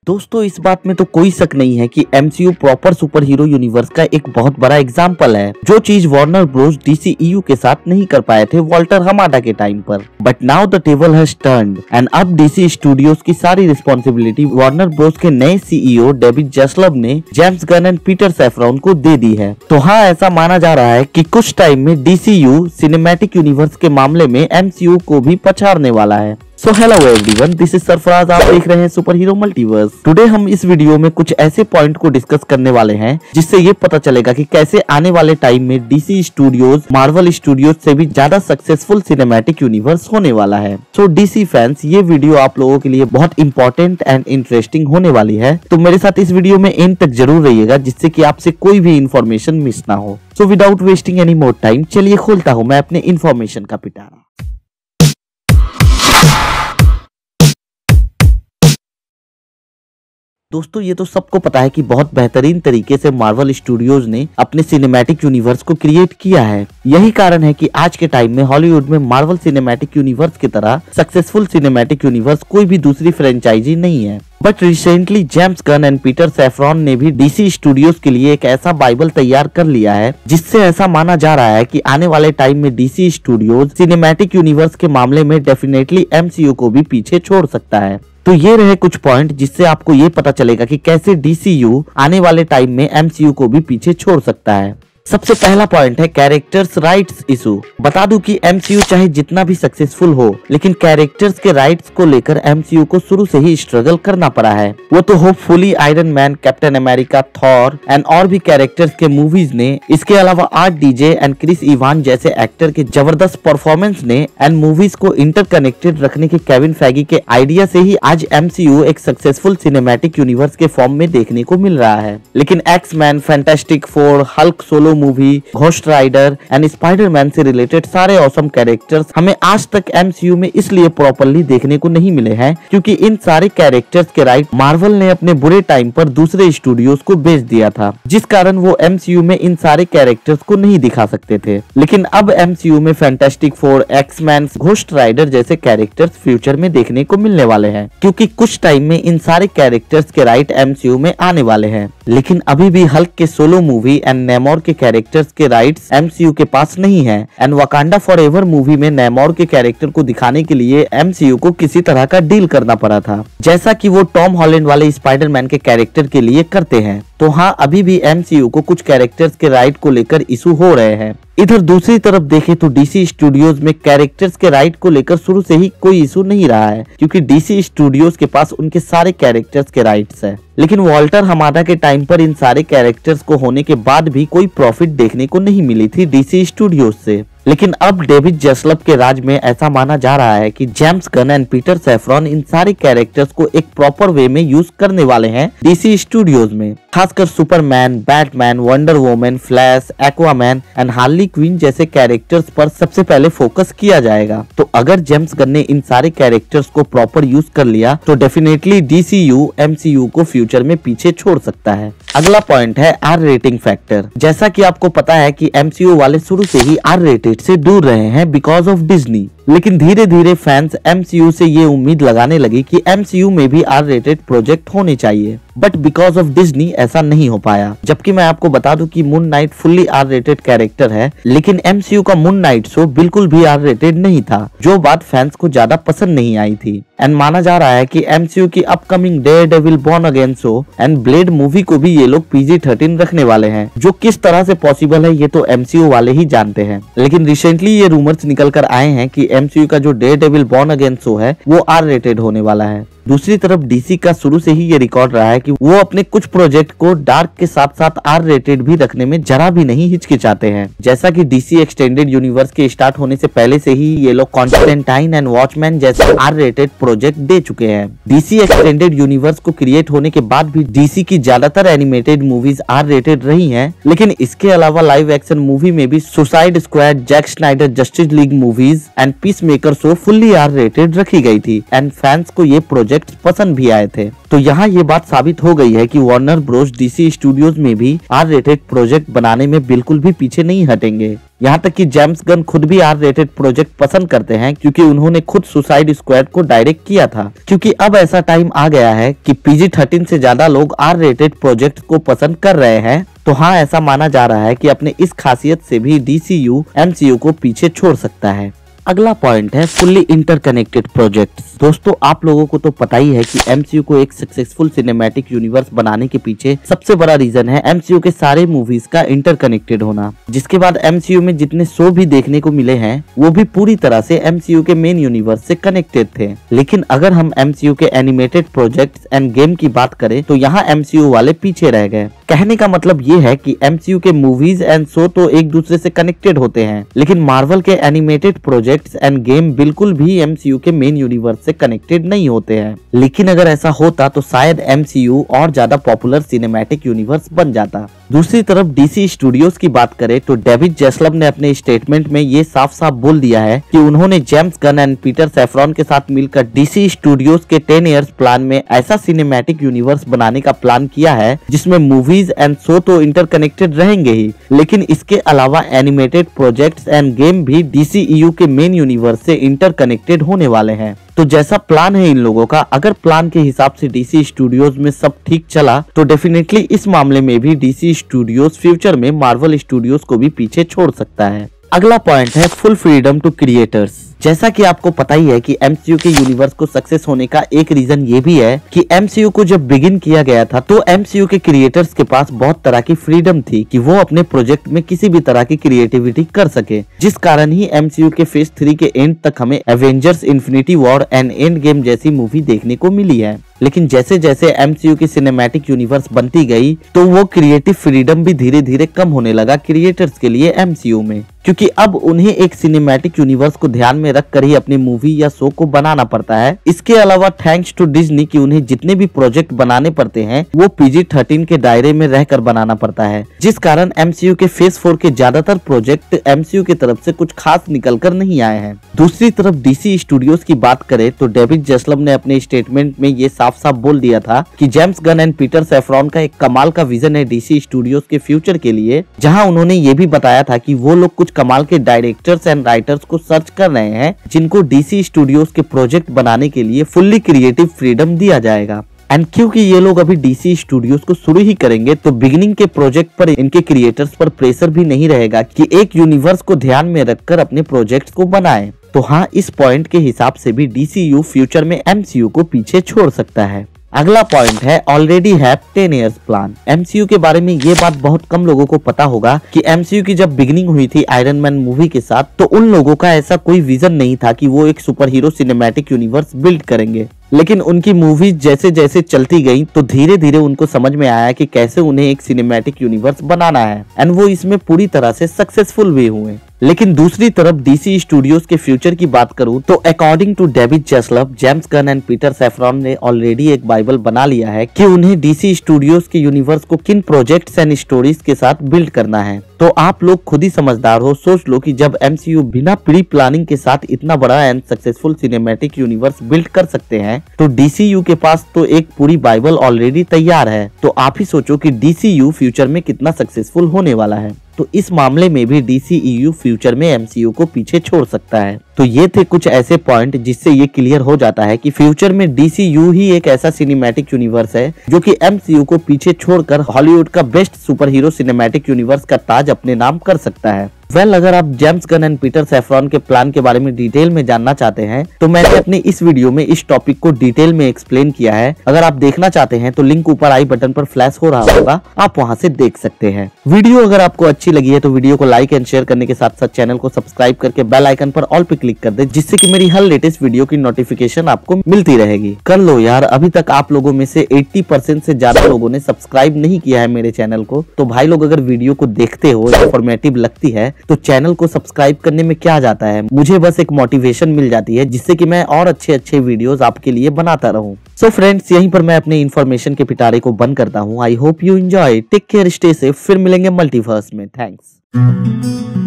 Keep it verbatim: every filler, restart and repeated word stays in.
दोस्तों इस बात में तो कोई शक नहीं है कि MCU proper superhero universe का एक बहुत बड़ा एग्जाम्पल है, जो चीज वार्नर ब्रोस डीसीईयू के साथ नहीं कर पाए थे वॉल्टर हमाडा के टाइम पर। But now the table has turned and अब डीसी स्टूडियोज की सारी रिस्पॉन्सिबिलिटी वार्नर ब्रोस के नए सीईओ डेविड जसलब ने James Gunn and Peter Safran को दे दी है। तो हाँ, ऐसा माना जा रहा है कि कुछ टाइम में डीसीयू सिनेमैटिक यूनिवर्स के मामले में एमसीयू को भी पछाड़ने वाला है। So hello everyone, this is Sarfaraz, आप देख रहे हैं सुपर हीरो मल्टीवर्स। टुडे हम इस वीडियो में कुछ ऐसे पॉइंट को डिस्कस करने वाले हैं जिससे ये पता चलेगा कि कैसे आने वाले टाइम में डीसी स्टूडियोज मार्वल स्टूडियोज से भी ज्यादा सक्सेसफुल सिनेमैटिक यूनिवर्स होने वाला है। सो डीसी फैंस, ये वीडियो आप लोगों के लिए बहुत इंपॉर्टेंट एंड इंटरेस्टिंग होने वाली है, तो मेरे साथ इस वीडियो में एंड तक जरूर रहिएगा जिससे कि आपसे कोई भी इन्फॉर्मेशन मिस ना हो। So without wasting any more time, चलिए खोलता हूँ मैं अपने इन्फॉर्मेशन का पिटारा। दोस्तों ये तो सबको पता है कि बहुत बेहतरीन तरीके से मार्वल स्टूडियोज ने अपने सिनेमैटिक यूनिवर्स को क्रिएट किया है। यही कारण है कि आज के टाइम में हॉलीवुड में मार्वल सिनेमैटिक यूनिवर्स की तरह सक्सेसफुल सिनेमैटिक यूनिवर्स कोई भी दूसरी फ्रेंचाइजी नहीं है। But recently James Gunn and Peter Safran ने भी डीसी स्टूडियोज के लिए एक ऐसा बाइबल तैयार कर लिया है जिससे ऐसा माना जा रहा है कि आने वाले टाइम में डीसी स्टूडियोज सिनेमैटिक यूनिवर्स के मामले में डेफिनेटली एमसीयू को भी पीछे छोड़ सकता है। तो ये रहे कुछ पॉइंट जिससे आपको ये पता चलेगा कि कैसे डीसीयू आने वाले टाइम में एमसीयू को भी पीछे छोड़ सकता है। सबसे पहला पॉइंट है कैरेक्टर्स राइट्स इशू। बता दूं कि एमसीयू चाहे जितना भी सक्सेसफुल हो, लेकिन कैरेक्टर्स के राइट्स को लेकर एमसीयू को शुरू से ही स्ट्रगल करना पड़ा है। वो तो hopefully Iron Man, Captain America, Thor and और भी कैरेक्टर्स के मूवीज ने, इसके अलावा R DJ and Chris Evan जैसे एक्टर के जबरदस्त परफॉर्मेंस ने एंड मूवीज को इंटरकनेक्टेड रखने के केविन फैगी के आइडिया से ही आज एमसीयू एक सक्सेसफुल सिनेमैटिक यूनिवर्स के फॉर्म में देखने को मिल रहा है। लेकिन X man, Fantastic Four, Hulk solo movie, Ghost Rider and Spiderman से रिलेटेड सारे ऑसम कैरेक्टर्स हमें आज तक एमसीयू में इसलिए प्रॉपर्ली देखने को नहीं मिले हैं क्योंकि इन सारे कैरेक्टर्स के राइट मार्वल ने अपने बुरे टाइम पर दूसरे स्टूडियोज को बेच दिया था, जिस कारण वो एमसीयू में इन सारे कैरेक्टर्स को नहीं दिखा सकते थे। लेकिन अब एमसीयू में Fantastic Four, X man, Ghost Rider जैसे कैरेक्टर्स फ्यूचर में देखने को मिलने वाले हैं क्योंकि कुछ टाइम में इन सारे कैरेक्टर्स के राइट एमसीयू में आने वाले हैं। लेकिन अभी भी हल्क के सोलो मूवी एंड नेमोर के कैरेक्टर्स के राइट्स एमसीयू के पास नहीं है एंड वकांडा फॉरएवर मूवी में नेमोर के कैरेक्टर को दिखाने के लिए एमसीयू को किसी तरह का डील करना पड़ा था, जैसा कि वो टॉम हॉलैंड वाले स्पाइडरमैन के कैरेक्टर के लिए करते हैं। तो हाँ, अभी भी एमसीयू को कुछ कैरेक्टर्स के राइट को लेकर इशू हो रहे हैं। इधर दूसरी तरफ देखें तो डीसी स्टूडियोज में कैरेक्टर्स के राइट को लेकर शुरू से ही कोई इशू नहीं रहा है क्योंकि डीसी स्टूडियोज के पास उनके सारे कैरेक्टर्स के राइट्स है। लेकिन वॉल्टर हमाडा के टाइम पर इन सारे कैरेक्टर्स को होने के बाद भी कोई प्रॉफिट देखने को नहीं मिली थी डीसी स्टूडियोज से। लेकिन अब डेविड जसलब के राज में ऐसा माना जा रहा है कि James Gunn and Peter Safran इन सारे कैरेक्टर्स को एक प्रॉपर वे में यूज करने वाले हैं डीसी स्टूडियोज में। खासकर Superman, Batman, Wonder Woman, Flash, Aquaman and Harley Quinn जैसे कैरेक्टर्स पर सबसे पहले फोकस किया जाएगा। तो अगर जेम्स गन ने इन सारे कैरेक्टर्स को प्रॉपर यूज कर लिया तो डेफिनेटली डीसीयू एमसीयू को फ्यूचर में पीछे छोड़ सकता है। अगला पॉइंट है आर रेटिंग फैक्टर। जैसा कि आपको पता है कि एमसीयू वाले शुरू से ही आर रेटेड से दूर रहे हैं बिकॉज ऑफ डिज्नी, लेकिन धीरे धीरे फैंस एमसीयू से ये उम्मीद लगाने लगी कि एमसीयू में भी आर रेटेड प्रोजेक्ट होने चाहिए। बट बिकॉज ऑफ डिज्नी ऐसा नहीं हो पाया। जबकि मैं आपको बता दूं कि Moon Knight fully R rated character है, लेकिन एमसीयू का मून नाइट शो बिल्कुल भी आर रेटेड नहीं था, जो बात फैंस को ज्यादा पसंद नहीं आई थी। एंड माना जा रहा है कि एमसीयू की upcoming Daredevil Born Again show and Blade movie को भी ये लोग पीजी थर्टीन रखने वाले हैं, जो किस तरह से पॉसिबल है ये तो एमसीयू वाले ही जानते हैं। लेकिन रिसेंटली ये रूमर्स निकल कर आए हैं कि एमसीयू का जो डेयरडेविल बॉर्न अगेन शो है वो आर रेटेड होने वाला है। दूसरी तरफ डीसी का शुरू से ही ये रिकॉर्ड रहा है कि वो अपने कुछ प्रोजेक्ट को डार्क के साथ साथ आर रेटेड भी रखने में जरा भी नहीं हिचकिचाते हैं। जैसा कि डीसी एक्सटेंडेड यूनिवर्स के स्टार्ट होने से पहले से ही ये लोग कॉन्स्टेंटाइन एंड वॉचमैन जैसे आर रेटेड प्रोजेक्ट दे चुके हैं। डीसी एक्सटेंडेड यूनिवर्स को क्रिएट होने के बाद भी डीसी की ज्यादातर एनिमेटेड मूवीज आर रेटेड रही हैं, लेकिन इसके अलावा लाइव एक्शन मूवी में भी Suicide Squad, Zack Snyder Justice League movies and Peacemaker show fully R rated रखी गई थी एंड फैंस को ये प्रोजेक्ट प्रोजेक्ट पसंद भी आए थे। तो यहाँ ये बात साबित हो गई है कि वार्नर ब्रोस डीसी स्टूडियोज में भी आर रेटेड प्रोजेक्ट बनाने में बिल्कुल भी पीछे नहीं हटेंगे। यहाँ तक कि जेम्स गन खुद भी आर रेटेड प्रोजेक्ट पसंद करते हैं, क्योंकि उन्होंने खुद सुसाइड स्क्वाड को डायरेक्ट किया था। क्योंकि अब ऐसा टाइम आ गया है कि पीजी थर्टीन से ज्यादा लोग आर रेटेड प्रोजेक्ट को पसंद कर रहे हैं। तो हाँ, ऐसा माना जा रहा है कि अपने इस खासियत से भी डीसीयू एमसीयू को पीछे छोड़ सकता है। अगला पॉइंट है फुल्ली इंटरकनेक्टेड प्रोजेक्ट्स। दोस्तों, आप लोगों को तो पता ही है कि एमसीयू को एक सक्सेसफुल सिनेमैटिक यूनिवर्स बनाने के पीछे सबसे बड़ा रीजन है एमसीयू के सारे मूवीज का इंटरकनेक्टेड होना। जिसके बाद एमसीयू में जितने शो भी देखने को मिले हैं वो भी पूरी तरह से एमसीयू के मेन यूनिवर्स से कनेक्टेड थे। लेकिन अगर हम एमसीयू के एनिमेटेड प्रोजेक्ट्स एंड गेम की बात करें तो यहाँ एमसीयू वाले पीछे रह गए। कहने का मतलब ये है कि एमसीयू के मूवीज एंड शो तो एक दूसरे से कनेक्टेड होते हैं, लेकिन मार्वल के एनिमेटेड प्रोजेक्ट्स एंड गेम बिल्कुल भी एमसीयू के मेन यूनिवर्स से कनेक्टेड नहीं होते हैं। लेकिन अगर ऐसा होता तो शायद एमसीयू और ज्यादा पॉपुलर सिनेमैटिक यूनिवर्स बन जाता। दूसरी तरफ डीसी स्टूडियोज की बात करें तो डेविड जैसलम ने अपने स्टेटमेंट में ये साफ साफ बोल दिया है कि उन्होंने James Gunn and Peter Safran के साथ मिलकर डीसी स्टूडियोज के टेन इयर्स प्लान में ऐसा सिनेमैटिक यूनिवर्स बनाने का प्लान किया है जिसमें मूवीज एंड शो तो इंटरकनेक्टेड रहेंगे ही, लेकिन इसके अलावा एनिमेटेड प्रोजेक्ट्स एंड गेम भी डीसीईयू के मेन यूनिवर्स से इंटरकनेक्टेड होने वाले हैं। तो जैसा प्लान है इन लोगों का, अगर प्लान के हिसाब से डीसी स्टूडियोज में सब ठीक चला तो डेफिनेटली इस मामले में भी डीसी स्टूडियोज फ्यूचर में मार्वल स्टूडियोज को भी पीछे छोड़ सकता है। अगला पॉइंट है फुल फ्रीडम टू क्रिएटर्स। जैसा कि आपको पता ही है कि एमसीयू के यूनिवर्स को सक्सेस होने का एक रीजन ये भी है कि एमसीयू को जब बिगिन किया गया था तो एमसीयू के क्रिएटर्स के पास बहुत तरह की फ्रीडम थी कि वो अपने प्रोजेक्ट में किसी भी तरह की क्रिएटिविटी कर सके, जिस कारण ही एमसीयू के फेज थ्री के एंड तक हमें Avengers Infinity War and Endgame जैसी मूवी देखने को मिली है। लेकिन जैसे जैसे एमसीयू की सिनेमैटिक यूनिवर्स बनती गई तो वो क्रिएटिव फ्रीडम भी धीरे धीरे कम होने लगा क्रिएटर्स के लिए एमसीयू में, क्योंकि अब उन्हें एक सिनेमैटिक यूनिवर्स को ध्यान में रख कर ही अपनी मूवी या शो को बनाना पड़ता है। इसके अलावा थैंक्स टू डिज्नी कि उन्हें जितने भी प्रोजेक्ट बनाने पड़ते हैं वो पीजी थर्टीन के दायरे में रहकर बनाना पड़ता है, जिस कारण एमसीयू के फेज फोर के ज्यादातर प्रोजेक्ट एमसीयू की तरफ से कुछ खास निकल कर नहीं आए हैं। दूसरी तरफ डीसी स्टूडियोज की बात करें तो डेविड जैसलम ने अपने स्टेटमेंट में ये साफ साफ बोल दिया था कि James Gunn and Peter Safran का एक कमाल का विजन है डीसी स्टूडियोज के फ्यूचर के लिए, जहां उन्होंने ये भी बताया था कि वो लोग कुछ कमाल के डायरेक्टर्स एंड राइटर्स को सर्च कर रहे हैं जिनको डीसी स्टूडियोज के प्रोजेक्ट बनाने के लिए फुल्ली क्रिएटिव फ्रीडम दिया जाएगा। एंड क्योंकि ये लोग अभी डीसी स्टूडियोज को शुरू ही करेंगे तो बिगिनिंग के प्रोजेक्ट पर इनके क्रिएटर्स पर प्रेशर भी नहीं रहेगा कि एक यूनिवर्स को ध्यान में रखकर अपने प्रोजेक्ट्स को बनाएं। तो हाँ, इस पॉइंट के हिसाब से भी डीसीयू फ्यूचर में एमसीयू को पीछे छोड़ सकता है। अगला पॉइंट है already have ten years plan. MCU के बारे में ये बात बहुत कम लोगों को पता होगा कि एमसीयू की जब बिगिनिंग हुई थी आयरन मैन मूवी के साथ तो उन लोगों का ऐसा कोई विजन नहीं था कि वो एक super hero cinematic universe build करेंगे। लेकिन उनकी मूवीज जैसे जैसे चलती गई तो धीरे धीरे उनको समझ में आया कि कैसे उन्हें एक सिनेमैटिक यूनिवर्स बनाना है एंड वो इसमें पूरी तरह से सक्सेसफुल भी हुए। लेकिन दूसरी तरफ डीसी स्टूडियोज के फ्यूचर की बात करूं तो अकॉर्डिंग टू डेविड जैसलम, James Gunn and Peter Safran ने ऑलरेडी एक बाइबल बना लिया है कि उन्हें डीसी स्टूडियोज के यूनिवर्स को किन प्रोजेक्ट्स एंड स्टोरीज के साथ बिल्ड करना है। तो आप लोग खुद ही समझदार हो, सोच लो कि जब एमसीयू बिना प्री प्लानिंग के साथ इतना बड़ा and successful cinematic universe build कर सकते हैं तो डीसीयू के पास तो एक पूरी बाइबल ऑलरेडी तैयार है। तो आप ही सोचो कि डीसीयू फ्यूचर में कितना सक्सेसफुल होने वाला है। तो इस मामले में भी डीसीईयू फ्यूचर में एमसीयू को पीछे छोड़ सकता है। तो ये थे कुछ ऐसे पॉइंट जिससे ये क्लियर हो जाता है कि फ्यूचर में डीसीयू ही एक ऐसा सिनेमैटिक यूनिवर्स है जो कि एमसीयू को पीछे छोड़कर हॉलीवुड का best super hero cinematic universe का ताज अपने नाम कर सकता है। वेल well, अगर आप James Gunn and Peter Safran के प्लान के बारे में डिटेल में जानना चाहते हैं तो मैंने अपने इस वीडियो में इस टॉपिक को डिटेल में एक्सप्लेन किया है। अगर आप देखना चाहते हैं तो लिंक ऊपर आई बटन पर फ्लैश हो रहा होगा, आप वहां से देख सकते हैं। वीडियो अगर आपको अच्छी लगी है तो वीडियो को लाइक एंड शेयर करने के साथ साथ चैनल को सब्सक्राइब करके बेल आइकन पर ऑल पे क्लिक कर दे, जिससे कि मेरी हर लेटेस्ट वीडियो की नोटिफिकेशन आपको मिलती रहेगी। कर लो यार, अभी तक आप लोगों में से अस्सी परसेंट से ज्यादा लोगों ने सब्सक्राइब नहीं किया है मेरे चैनल को। तो भाई लोग अगर वीडियो को देखते हो, इंफॉर्मेटिव लगती है तो चैनल को सब्सक्राइब करने में क्या जाता है, मुझे बस एक मोटिवेशन मिल जाती है जिससे कि मैं और अच्छे अच्छे वीडियोस आपके लिए बनाता रहूं। सो फ्रेंड्स, यहीं पर मैं अपने इन्फॉर्मेशन के पिटारे को बंद करता हूं। I hope you enjoy, take care, stay safe, फिर मिलेंगे मल्टीवर्स में। थैंक्स।